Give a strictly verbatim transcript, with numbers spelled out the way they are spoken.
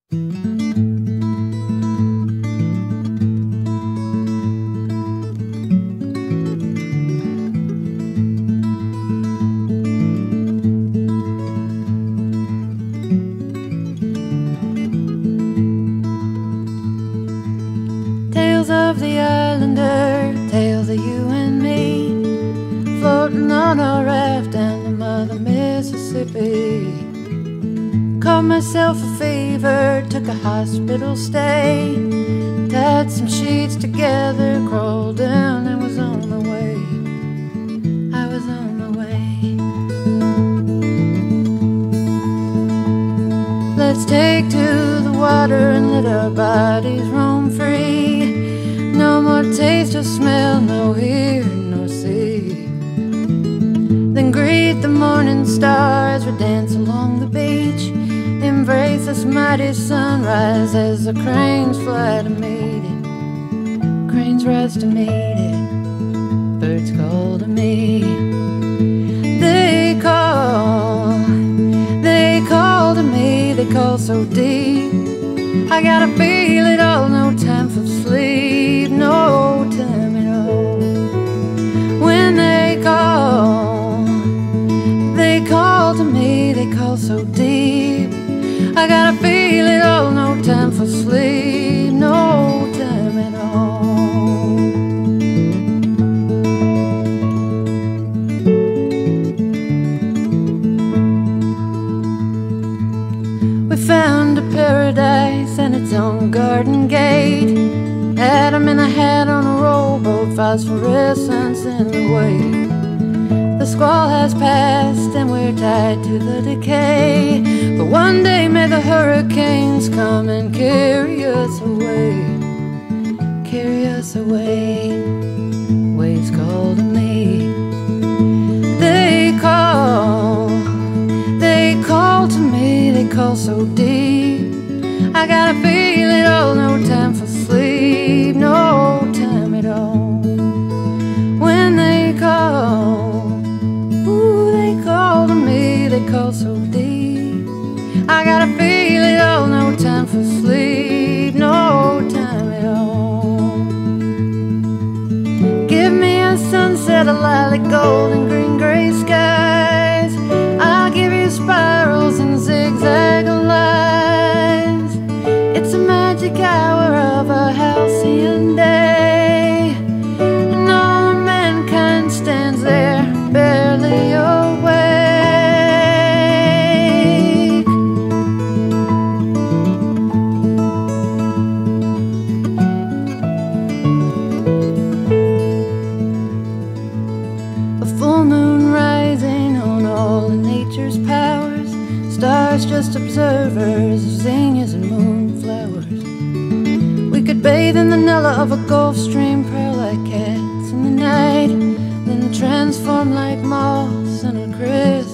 Tales of the islander, tales of you and me, floating on a raft down the Mother Mississippi. Caught myself a fever, took a hospital stay, tied some sheets together, crawled down and was on my way. I was on my way. Let's take to the water and let our bodies roam free. No more taste or smell, no hear nor see. Then greet the morning stars, we dance along the beach, embrace this mighty sunrise as the cranes fly to meet it. Cranes rise to meet it, birds call to me. They call, they call to me, they call so deep. I gotta feel it all, no time for sleep, no time at all. When they call, they call to me, they call so deep. I gotta feel it all, no time for sleep, no time at all. We found a paradise and its own garden gate. Adam in a hat on a rowboat, phosphorescence in the wake. The squall has passed and we're tied to the decay, but one day may the hurricanes come and carry us away. Carry us away. Waves call to me. They call, they call to me, they call so deep. I gotta feel it all, no time for sleep, no time at all. When they call, ooh, they call to me, they call so deep. I gotta feel it all, no time for sleep, no time at all. Give me a sunset, a lilac, gold and green gray skies. I'll give you spirals and zigzag lines. It's a magic hour of a halcyon day, and all mankind stands there barely awake. A full moon rising on all of nature's powers, stars just observers of zinnias and moonflowers. We could bathe in the Nella of a Gulf Stream, prowl like cats in the night, then transform like moths in a crystal